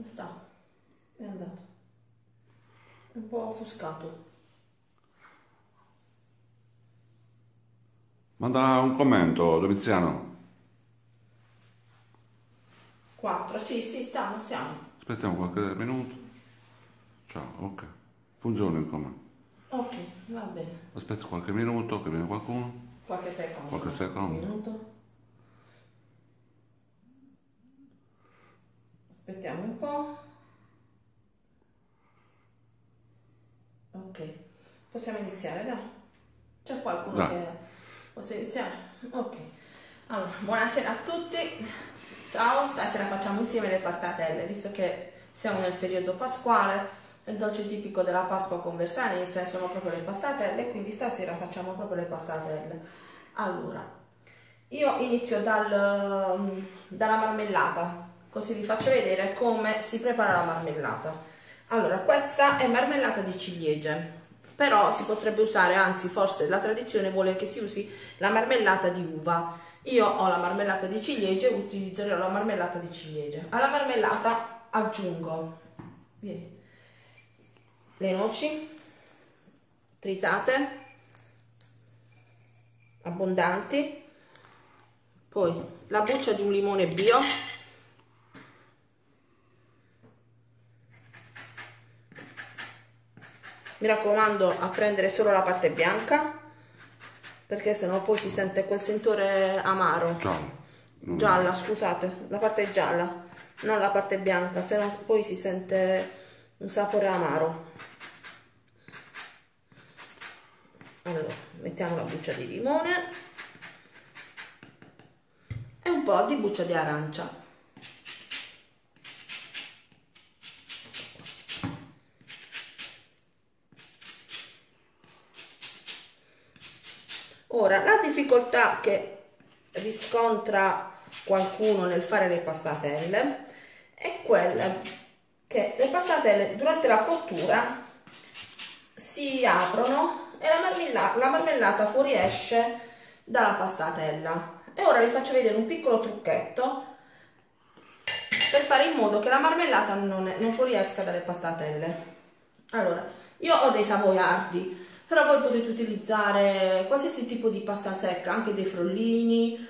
Dove sta? È andato. È un po' offuscato. Manda un commento, Domiziano. 4, sì, stiamo. Aspettiamo qualche minuto. Ciao, ok. Funziona il commento. Ok, va bene. Aspetta qualche minuto che viene qualcuno. Qualche secondo. Qualche secondo. Un minuto. Aspettiamo un po'. Ok, possiamo iniziare, dai. C'è qualcuno Dai. che possa iniziare? Ok. Allora, buonasera a tutti. Ciao, stasera facciamo insieme le pastatelle, visto che siamo nel periodo pasquale. Il dolce tipico della Pasqua conversanese sono proprio le pastatelle, quindi stasera facciamo proprio le pastatelle. Allora, io inizio dalla marmellata, così vi faccio vedere come si prepara la marmellata. Allora, questa è marmellata di ciliegie, però si potrebbe usare, anzi forse la tradizione vuole che si usi la marmellata di uva. Io ho la marmellata di ciliegie, utilizzerò la marmellata di ciliegie. Alla marmellata aggiungo le noci tritate, abbondanti, poi la buccia di un limone bio, mi raccomando a prendere solo la parte bianca, perché sennò poi si sente quel sentore amaro. Gialla, scusate, la parte gialla, non la parte bianca, sennò poi si sente un sapore amaro. Allora, mettiamo la buccia di limone e un po' di buccia di arancia. Ora, la difficoltà che riscontra qualcuno nel fare le pastatelle è quella che le pastatelle durante la cottura si aprono e la marmellata fuoriesce dalla pastatella. E ora vi faccio vedere un piccolo trucchetto per fare in modo che la marmellata non fuoriesca dalle pastatelle. Allora, io ho dei savoiardi, però voi potete utilizzare qualsiasi tipo di pasta secca, anche dei frollini,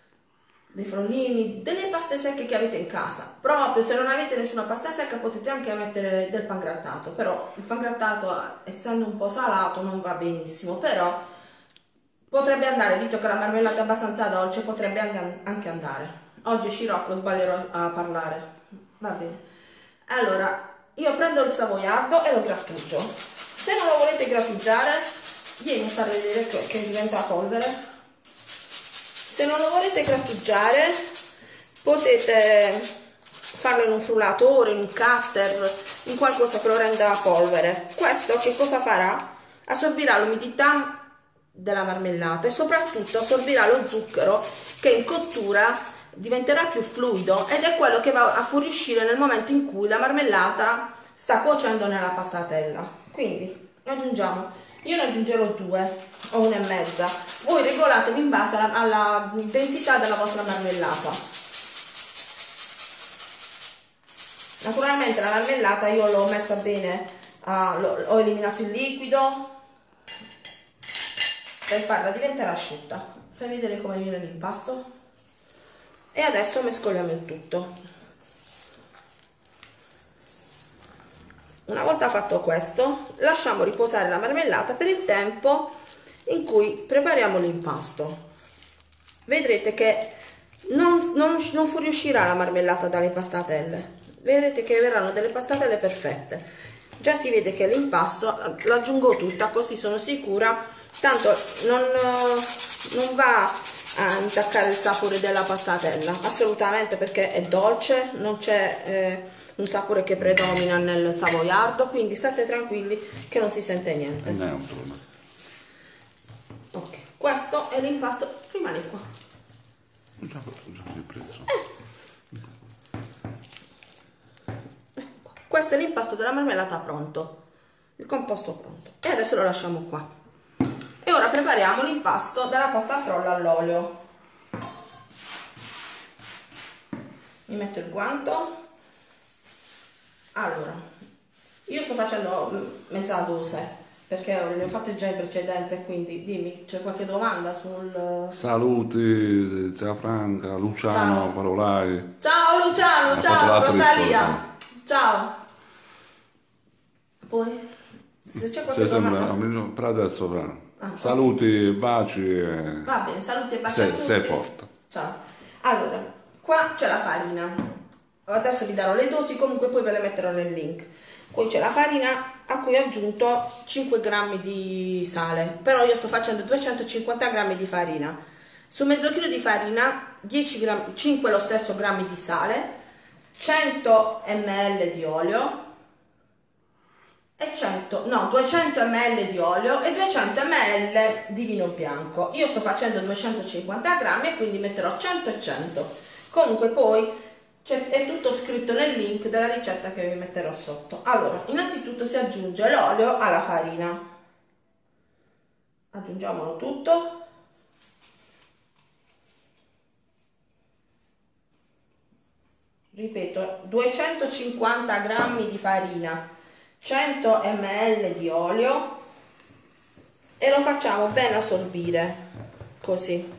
delle paste secche che avete in casa. Proprio se non avete nessuna pasta secca potete anche mettere del pangrattato, però il pangrattato, essendo un po' salato, non va benissimo, però potrebbe andare, visto che la marmellata è abbastanza dolce, potrebbe anche andare. Oggi Scirocco sbaglierò a parlare, va bene. Allora, io prendo il savoiardo e lo grattugio. Se non lo volete grattugiare, vieni a far vedere che diventa polvere. Se non lo volete grattugiare, potete farlo in un frullatore, in un cutter, in qualcosa che lo renda polvere. Questo che cosa farà? Assorbirà l'umidità della marmellata e soprattutto assorbirà lo zucchero che in cottura diventerà più fluido ed è quello che va a fuoriuscire nel momento in cui la marmellata sta cuocendo nella pastatella. Quindi aggiungiamo, io ne aggiungerò 2 o 1,5, voi regolatevi in base alla densità della vostra marmellata. Naturalmente la marmellata io l'ho messa bene, ho eliminato il liquido per farla diventare asciutta. Fai vedere come viene l'impasto e adesso mescoliamo il tutto. Una volta fatto questo, lasciamo riposare la marmellata per il tempo in cui prepariamo l'impasto. Vedrete che non fuoriuscirà la marmellata dalle pastatelle, vedrete che verranno delle pastatelle perfette. Già si vede che l'impasto l'aggiungo tutta, così sono sicura, tanto non va a intaccare il sapore della pastatella, assolutamente, perché è dolce, non c'è un sapore che predomina nel savoiardo, quindi state tranquilli che non si sente niente. È neutro. Ok, questo è l'impasto, rimane qua. Già preso. Questo è l'impasto della marmellata pronto, il composto pronto, e adesso lo lasciamo qua. E ora prepariamo l'impasto della pasta frolla all'olio. Mi metto il guanto Allora, io sto facendo mezza dose perché le ho fatte già in precedenza e quindi dimmi, c'è qualche domanda sul... Saluti, zia Franca, Luciano, Ciao. Parolai. Ciao Luciano, Ha fatto ciao la tripla, Rosalia, ciao. Poi, se c'è qualche Se sembra, domanda... per adesso, però. Ah, Saluti, baci e va bene, saluti e baci a tutti. sei forte. Ciao. Allora, qua c'è la farina. Adesso vi darò le dosi, comunque poi ve le metterò nel link. Poi c'è la farina a cui ho aggiunto 5 grammi di sale, però io sto facendo 250 grammi di farina. Su mezzo chilo di farina, 10 grammi, 5 lo stesso grammi di sale, 100 ml di olio, e 200 ml di olio e 200 ml di vino bianco. Io sto facendo 250 grammi e quindi metterò 100 e 100. Comunque poi è tutto scritto nel link della ricetta che vi metterò sotto. Allora, innanzitutto si aggiunge l'olio alla farina. Aggiungiamolo tutto. Ripeto, 250 grammi di farina, 100 ml di olio e lo facciamo ben assorbire così.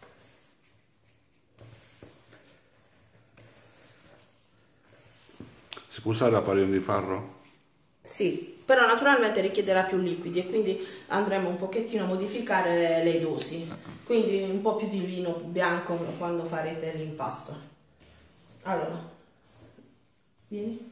Si può usare la farina di farro? Sì, però naturalmente richiederà più liquidi e quindi andremo un pochettino a modificare le dosi, quindi un po' più di vino bianco quando farete l'impasto. Allora, vieni.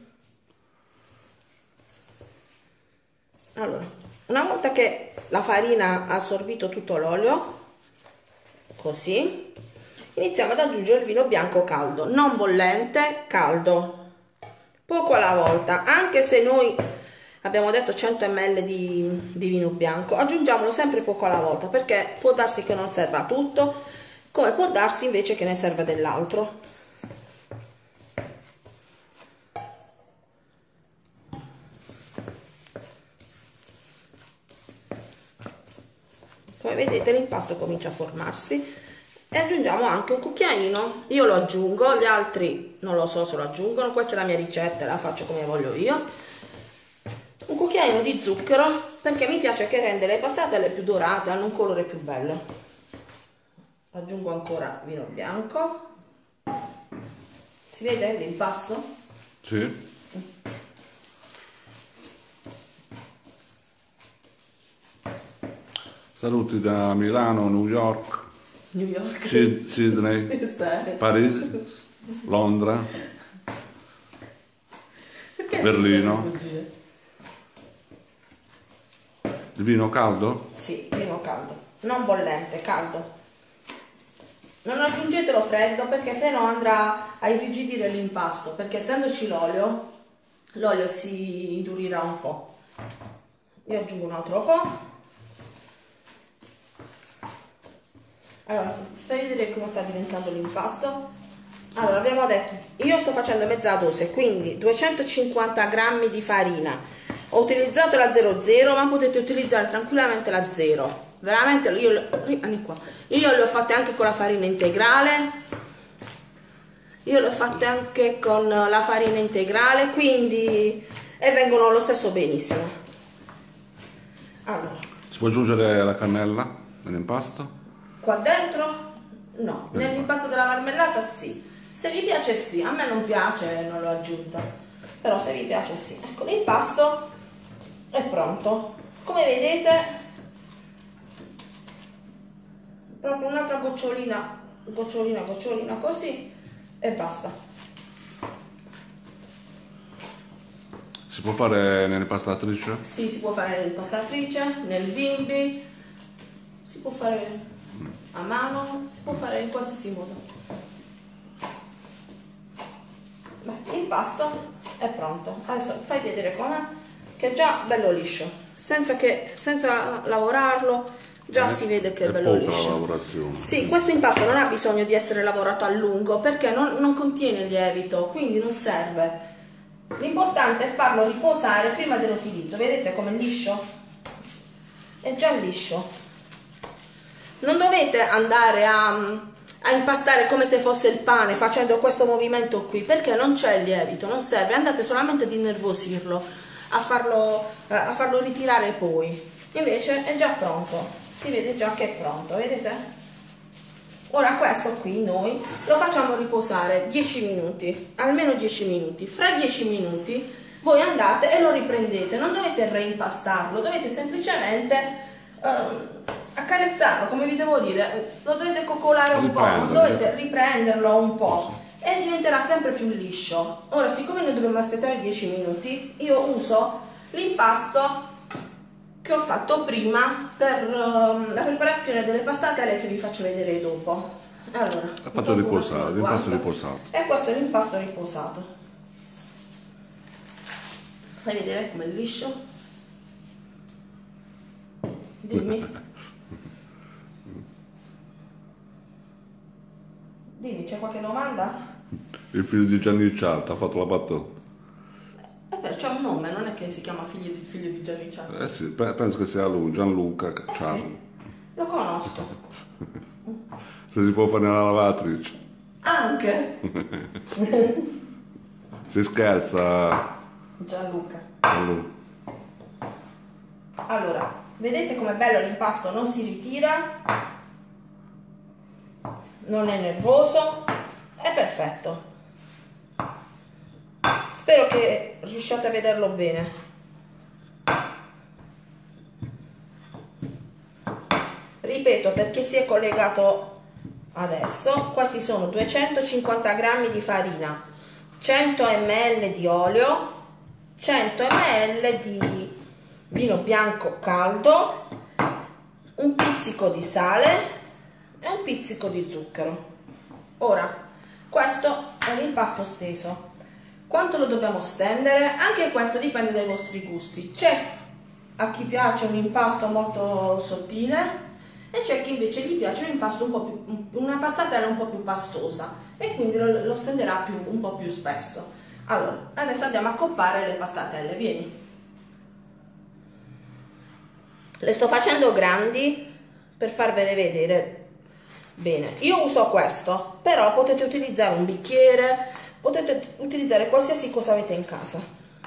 Allora, una volta che la farina ha assorbito tutto l'olio, così, iniziamo ad aggiungere il vino bianco caldo, non bollente, caldo, poco alla volta. Anche se noi abbiamo detto 100 ml di vino bianco, aggiungiamolo sempre poco alla volta, perché può darsi che non serva tutto, come può darsi invece che ne serva dell'altro. Come vedete l'impasto comincia a formarsi e aggiungiamo anche un cucchiaino. Io lo aggiungo, gli altri non lo so se lo aggiungono, questa è la mia ricetta, la faccio come voglio io. Un cucchiaino di zucchero perché mi piace che rende le pastate più dorate, hanno un colore più bello. Aggiungo ancora vino bianco. Si vede l'impasto? Sì. Saluti da Milano, New York, New York. Sydney, Parigi, Londra, Perché Berlino. Il vino caldo? Sì, vino caldo, non bollente, caldo. Non aggiungetelo freddo perché sennò andrà a irrigidire l'impasto, perché essendoci l'olio si indurirà un po'. Io aggiungo un altro po'. Allora, fai vedere come sta diventando l'impasto. Allora, abbiamo detto, io sto facendo mezza dose, quindi 250 grammi di farina. Ho utilizzato la 00, ma potete utilizzare tranquillamente la 0. Veramente, io le ho fatte anche con la farina integrale. Io le ho fatte anche con la farina integrale, quindi... e vengono lo stesso benissimo. Allora. Si può aggiungere la cannella nell'impasto? Qua dentro? No, nell'impasto della marmellata sì. Se vi piace sì, a me non piace, non l'ho aggiunta. Però se vi piace sì. Ecco, l'impasto è pronto. Come vedete, proprio un'altra gocciolina così e basta. Si può fare nell'impastatrice? Sì, si può fare nell'impastatrice, nel bimbi, si può fare a mano, si può fare in qualsiasi modo. Beh, l'impasto è pronto. Adesso fai vedere com'è, che è già bello liscio, senza lavorarlo, già si vede che è bello poca liscio. la lavorazione. Sì, questo impasto non ha bisogno di essere lavorato a lungo perché non contiene lievito, quindi non serve. L'importante è farlo riposare prima dell'utilizzo. Vedete com'è liscio? È già liscio. Non dovete andare a a impastare come se fosse il pane facendo questo movimento qui, perché non c'è il lievito, non serve, andate solamente ad innervosirlo, a farlo ritirare poi. Invece è già pronto, si vede già che è pronto, vedete? Ora questo qui noi lo facciamo riposare 10 minuti, almeno 10 minuti. Fra 10 minuti voi andate e lo riprendete, non dovete reimpastarlo, dovete semplicemente accarezzarlo, come vi devo dire, lo dovete coccolare un po', dovete riprenderlo un po' e diventerà sempre più liscio. Ora, siccome noi dobbiamo aspettare 10 minuti, io uso l'impasto che ho fatto prima per la preparazione delle pastatelle che vi faccio vedere dopo. Allora, ha fatto riposare, l'impasto riposato. E questo è l'impasto riposato. Fai vedere com'è liscio? Dimmi. Dimmi, c'è qualche domanda? Il figlio di Gianni Cialta ha fatto la battuta. Beh, c'è un nome, non è che si chiama figlio di Gianni Cialta. Sì, penso che sia lui, Gianluca Cialta. Sì, lo conosco. Se si può fare nella lavatrice. Anche? Si scherza. Gianluca. Lui. Allora, vedete com'è bello l'impasto? Non si ritira, non è nervoso, è perfetto. Spero che riusciate a vederlo bene. Ripeto, perché si è collegato adesso, questi sono 250 grammi di farina, 100 ml di olio, 100 ml di vino bianco caldo, un pizzico di sale e un pizzico di zucchero. Ora, questo è l'impasto steso. Quanto lo dobbiamo stendere? Anche questo dipende dai vostri gusti. C'è a chi piace un impasto molto sottile e c'è chi invece gli piace un impasto un po' più, una pastatella un po' più pastosa e quindi lo stenderà un po' più spesso. Allora, adesso andiamo a coppare le pastatelle, vieni. Le sto facendo grandi per farvele vedere bene. Io uso questo, però potete utilizzare un bicchiere, potete utilizzare qualsiasi cosa avete in casa.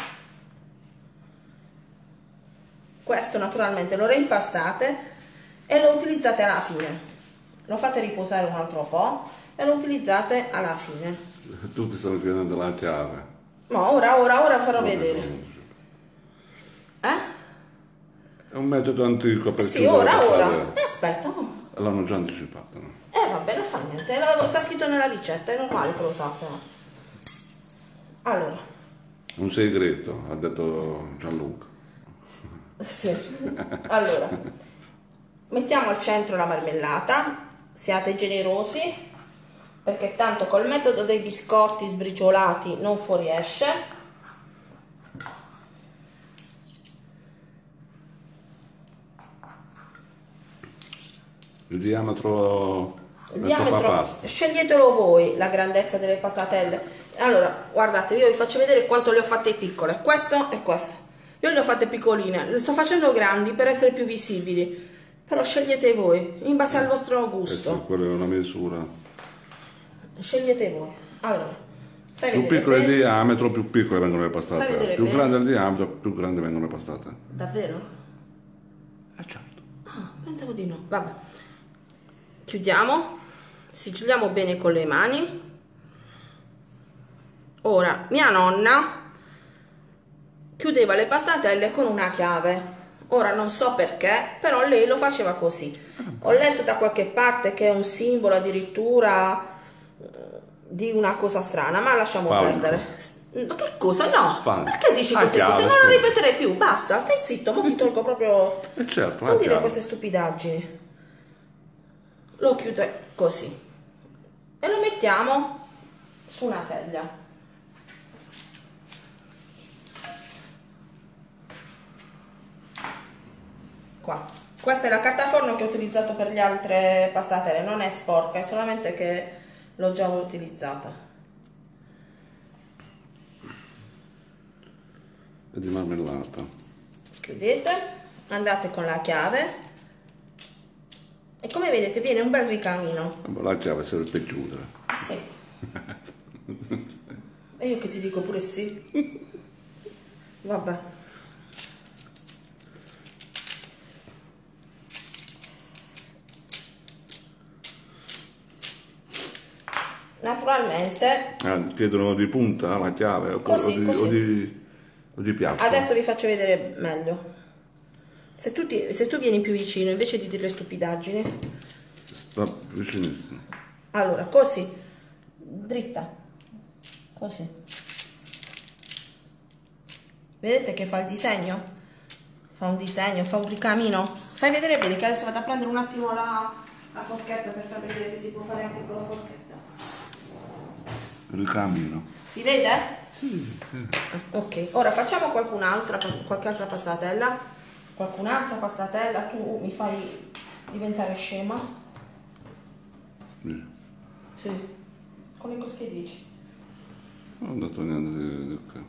Questo naturalmente lo reimpastate e lo utilizzate alla fine. Lo fate riposare un altro po' e lo utilizzate alla fine. Tutti stanno chiedendo la chiave. No, ora farò vedere. È un metodo antico per Sì, ora. Aspetta, no. L'hanno già anticipato, no? Vabbè, non fa niente, sta scritto nella ricetta, è normale che lo sappiano. Allora. Un segreto, ha detto Gianluca. Sì. Allora, mettiamo al centro la marmellata, siate generosi, perché tanto col metodo dei biscotti sbriciolati non fuoriesce. Il diametro pasta. Sceglietelo voi la grandezza delle pastatelle. Allora, guardate, io vi faccio vedere quanto le ho fatte piccole. Questo e questo. Io le ho fatte piccoline, le sto facendo grandi per essere più visibili. Però scegliete voi, in base al vostro gusto. Quella è una misura. Scegliete voi. Allora, più piccolo il diametro, più piccole vengono le pastate. Più bene. grande il diametro, più grandi vengono le pastate. Davvero? Certo. Pensavo di no. Vabbè. Chiudiamo, sigilliamo bene con le mani. Ora, mia nonna chiudeva le pastatelle con una chiave. Ora non so perché, però lei lo faceva così. Ho letto da qualche parte che è un simbolo addirittura di una cosa strana, ma lasciamo perdere. Che cosa? No, perché dici queste cose? Non lo ripeterei più, basta, stai zitto, mo ti tolgo proprio. Certo, non dire queste stupidaggini. Lo chiude così e lo mettiamo su una teglia. Qua. Questa è la carta forno che ho utilizzato per le altre pastatelle, non è sporca, è solamente che l'ho già utilizzata. E di marmellata. Chiudete, andate con la chiave e come vedete viene un bel ricamino. La chiave serve per chiudere. Sì. E io che ti dico pure sì. Vabbè. Naturalmente. Chiedono di punta la chiave Così, o di piatto. Adesso vi faccio vedere meglio. Se tu vieni più vicino invece di dire stupidaggini. Sta vicinissimo. Allora, così. Dritta. Così. Vedete che fa il disegno? Fa un disegno, fa un ricamino. Fai vedere bene che adesso vado a prendere un attimo la forchetta per far vedere che si può fare anche con la forchetta. Ricamino. Si vede? Sì, sì. Ok, ora facciamo qualche altra pastatella. Qualcun'altra pastatella, tu mi fai diventare scema. Sì. Sì. Con le cose che dici. Non ho detto niente di che.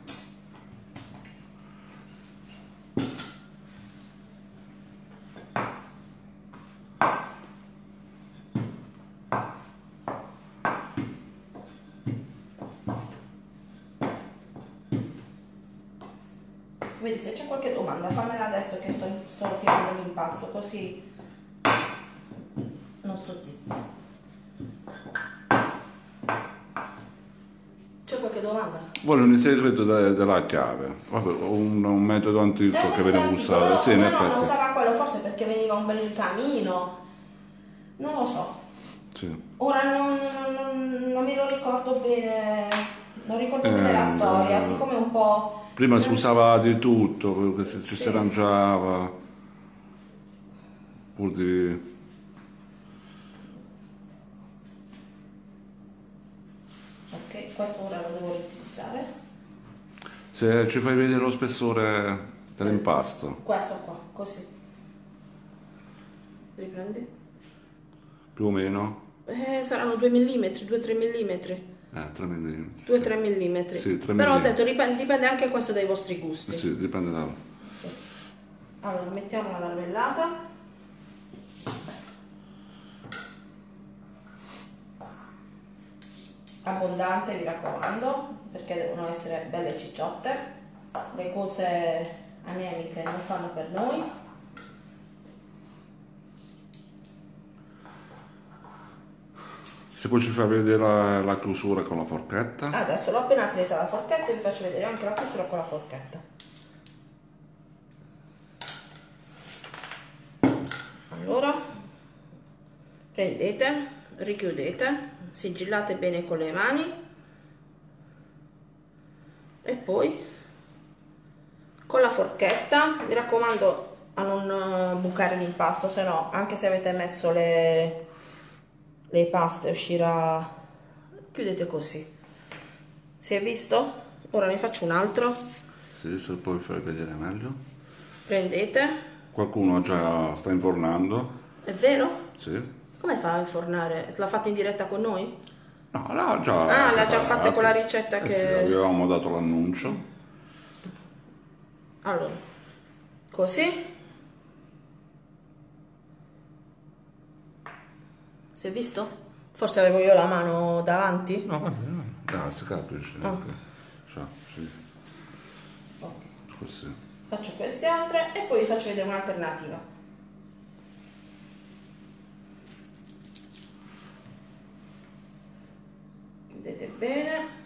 Vedi, se c'è qualche domanda fammela adesso che sto tirando l'impasto, così non sto zitta. C'è qualche domanda? Vogliono il segreto della chiave. Vabbè, un metodo antico che veniva usato. Sì, in no, effetti. non usava quello, forse perché veniva un bel ricamino. Non lo so. Sì. Ora non me lo ricordo bene, non ricordo bene la storia, siccome un po'. Prima si usava di tutto, perché ci si arrangiava. Pur di. Ok, questo ora lo devo riutilizzare. Se ci fai vedere lo spessore dell'impasto, Questo qua, così. Riprendi? più o meno, Saranno 2 mm, 2-3 mm. 3 mm. 2-3 mm. Sì, 3 Però ho mm. detto, dipende anche questo dai vostri gusti. Sì, dipende da. Sì. Allora, mettiamo la marmellata. Abbondante, mi raccomando, perché devono essere belle cicciotte. Le cose anemiche non fanno per noi. Se poi ci fa vedere la chiusura con la forchetta. Adesso l'ho appena presa la forchetta e vi faccio vedere anche la chiusura con la forchetta. Allora, prendete, richiudete, sigillate bene con le mani e poi con la forchetta, mi raccomando a non bucare l'impasto, se no anche se avete messo le paste uscirà. Chiudete così. Si è visto? Ora ne faccio un altro. Sì, se poi fai vedere meglio. Prendete. Qualcuno già sta infornando. È vero? Sì. Come fa a infornare? L'ha fatta in diretta con noi? No, l'ha già. Ah, l'ha già fatta con la ricetta che. Sì, avevamo dato l'annuncio. Allora, così. Si è visto? Forse avevo io la mano davanti? No, vabbè, no. Dai, si capisce. Ah. Sì. Così. Faccio queste altre e poi vi faccio vedere un'alternativa. Chiudete bene.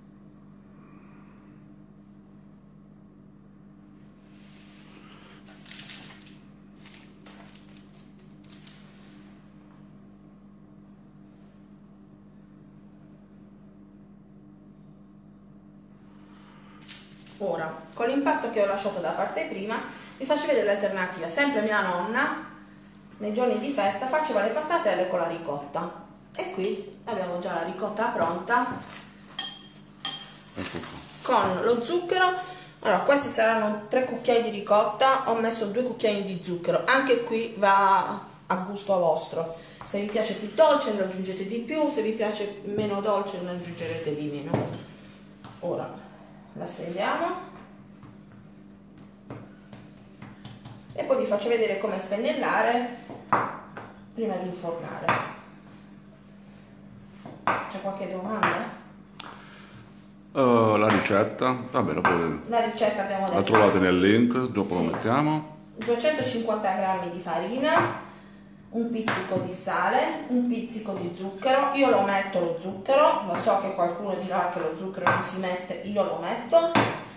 Ora, con l'impasto che ho lasciato da parte prima, vi faccio vedere l'alternativa. Sempre mia nonna, nei giorni di festa, faceva le pastatelle con la ricotta. E qui abbiamo già la ricotta pronta, Ecco qua. con lo zucchero. Allora, questi saranno 3 cucchiai di ricotta, ho messo 2 cucchiai di zucchero. Anche qui va a gusto vostro. Se vi piace più dolce ne aggiungete di più, se vi piace meno dolce ne aggiungerete di meno. Ora la stendiamo e poi vi faccio vedere come spennellare prima di infornare. C'è qualche domanda? La ricetta, vabbè, La ricetta abbiamo detto. la trovate nel link, dopo lo mettiamo. 250 g di farina, un pizzico di sale, un pizzico di zucchero. Io lo metto lo zucchero, lo so che qualcuno dirà che lo zucchero non si mette, io lo metto.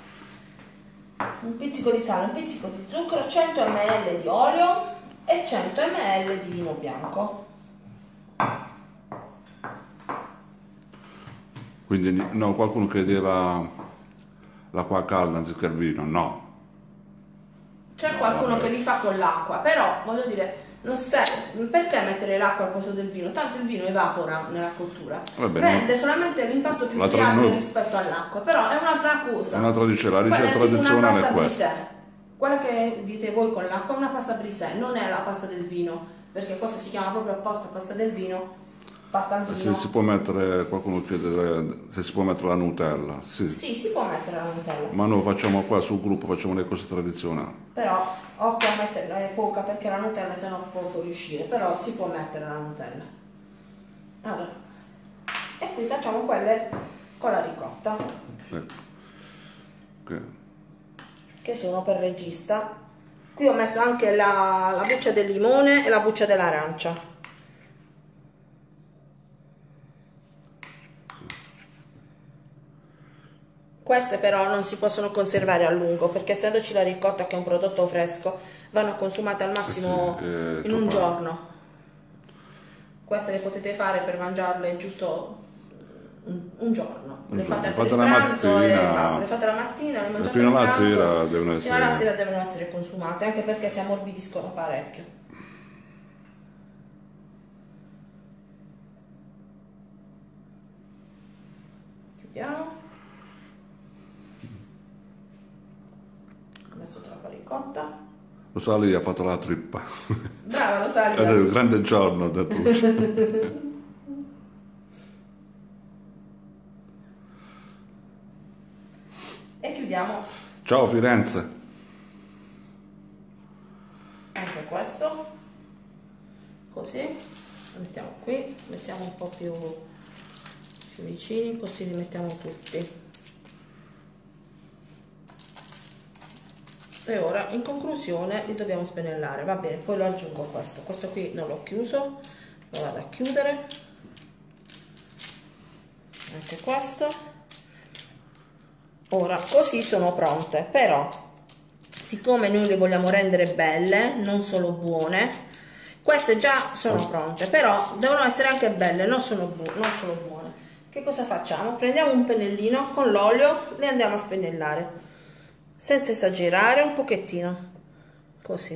Un pizzico di sale, un pizzico di zucchero, 100 ml di olio e 100 ml di vino bianco. Quindi no, qualcuno chiedeva l'acqua calda anziché il vino, no. C'è qualcuno che li fa con l'acqua, però voglio dire, non serve, perché mettere l'acqua al posto del vino? Tanto il vino evapora nella cottura, rende solamente l'impasto più fiabile rispetto all'acqua, però è un'altra cosa. È una tradizione, la ricetta tradizionale è questa. Quella che dite voi con l'acqua è una pasta brisè, non è la pasta del vino, perché questa si chiama proprio apposta pasta del vino. Pasta al vino. Se si può mettere, qualcuno chiede se si può mettere la Nutella. Sì, si può mettere la Nutella. Ma noi facciamo qua sul gruppo, facciamo le cose tradizionali. Però occhio a metterla poca perché la Nutella se no può fuoriuscire, però si può mettere la Nutella. Allora, e qui facciamo quelle con la ricotta. Ecco. Okay. Che sono per regista. Qui ho messo anche la buccia del limone e la buccia dell'arancia. Queste però non si possono conservare a lungo perché essendoci la ricotta che è un prodotto fresco vanno consumate al massimo in un giorno. Queste le potete fare per mangiarle giusto un giorno. Le fate per il pranzo e basta. Le fate la mattina, le mangiate fino alla pranzo, sera devono essere... fino alla sera devono essere consumate anche perché si ammorbidiscono parecchio. Chiudiamo. Adesso troppa ricotta. Rosalia ha fatto la trippa. Brava Rosalia. È un grande giorno, ha detto. E chiudiamo. Ciao Firenze. Anche questo. Così. Lo mettiamo qui. Mettiamo un po' più vicini, così li mettiamo tutti. E ora in conclusione li dobbiamo spennellare. Va bene, poi lo aggiungo questo qui non l'ho chiuso, lo vado a chiudere, anche questo. Ora così sono pronte, però siccome noi le vogliamo rendere belle, non solo buone, queste già sono pronte, però devono essere anche belle, non solo buone. Che cosa facciamo? Prendiamo un pennellino con l'olio, le andiamo a spennellare senza esagerare, un pochettino così.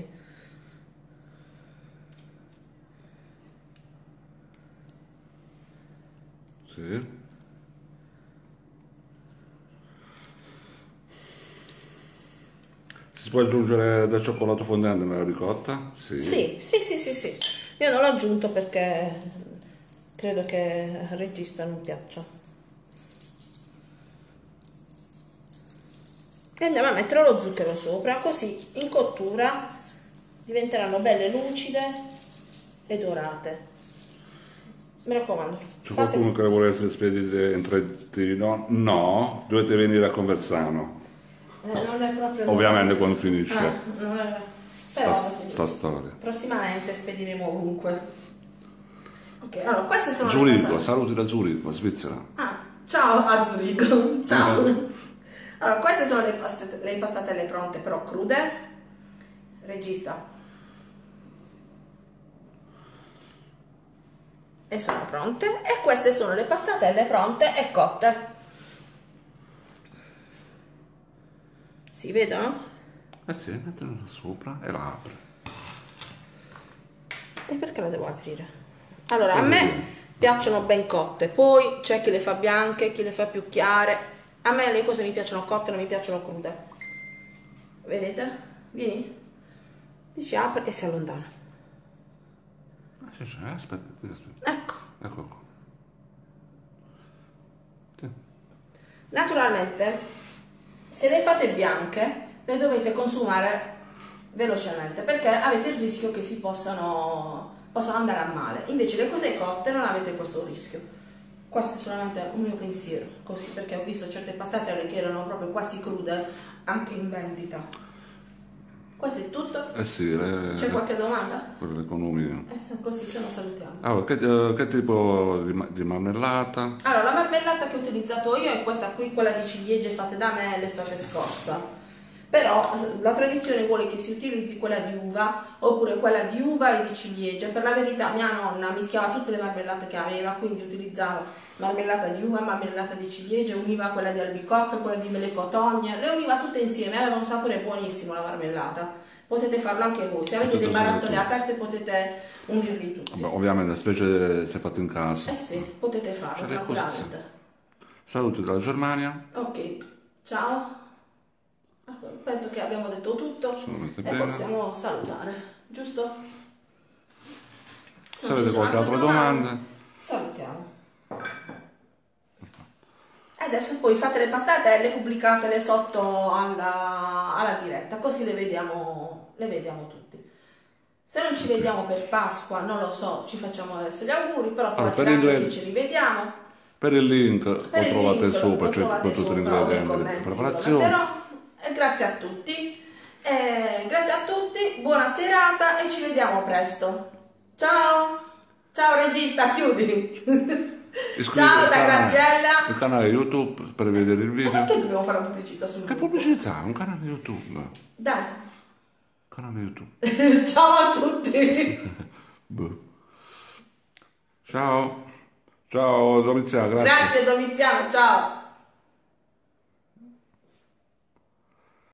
Sì. Si può aggiungere del cioccolato fondente nella ricotta? Sì. Sì. Io non l'ho aggiunto perché credo che al regista non piaccia. E andiamo a mettere lo zucchero sopra, così in cottura diventeranno belle lucide e dorate. Mi raccomando. C'è qualcuno che vuole essere spedito in Trentino? No, dovete venire a Conversano. Non è proprio ovviamente quando finisce non è, però sta storia. Prossimamente spediremo ovunque. Ok, allora queste sono Zurigo, saluti da Zurigo, Svizzera. Ciao a Zurigo. Ciao. Allora, queste sono le pastatelle pronte, però crude. Regista. E sono pronte. E queste sono le pastatelle pronte e cotte. Si vedono? Sì, mettila sopra e la apri. E perché la devo aprire? Allora, a me piacciono ben cotte. Poi c'è chi le fa bianche, chi le fa più chiare. A me le cose mi piacciono cotte, non mi piacciono crude. Vedete? Vieni. Dici apri e si allontana. Aspetta. Ecco. Ecco qua. Sì. Naturalmente, se le fate bianche, le dovete consumare velocemente perché avete il rischio che si possano possono andare a male. Invece le cose cotte non avete questo rischio. Questo è solamente un mio pensiero, così, perché ho visto certe pastate che erano proprio quasi crude anche in vendita. Questo è tutto? Sì, C'è qualche domanda? per l'economia. Così, se no salutiamo. Allora, che tipo di marmellata? Allora, la marmellata che ho utilizzato io è questa qui, quella di ciliegie fatte da me l'estate scorsa. Però la tradizione vuole che si utilizzi quella di uva oppure quella di uva e di ciliegie. Per la verità mia nonna mischiava tutte le marmellate che aveva, quindi utilizzava marmellata di uva, marmellata di ciliegie, univa quella di albicocca, quella di mele cotogne, le univa tutte insieme, aveva un sapore buonissimo la marmellata. Potete farlo anche voi, se avete dei barattoli aperti potete unirli tutti. Vabbè, ovviamente, specie se fatto in casa. Sì, potete farlo tranquillamente. Saluti dalla Germania. Ok, ciao. Penso che abbiamo detto tutto e bene. possiamo salutare, giusto? Se avete qualche altra domanda, salutiamo. E adesso poi fate le pastatelle, pubblicatele sotto alla diretta, così le vediamo tutti. Se non ci vediamo per Pasqua, non lo so, ci facciamo adesso gli auguri, però può essere anche che ci rivediamo. Per il link lo trovate sopra, c'è tutti gli ingredienti di preparazione. E grazie a tutti, buona serata e ci vediamo presto. Ciao, ciao regista, chiudi. Ciao da Graziella. Il canale YouTube per vedere il video. Perché dobbiamo fare una pubblicità sul Che pubblicità? Un canale YouTube. Dai. Canale YouTube. Ciao a tutti. Ciao. Ciao Domiziano, grazie. Grazie Domiziano, ciao.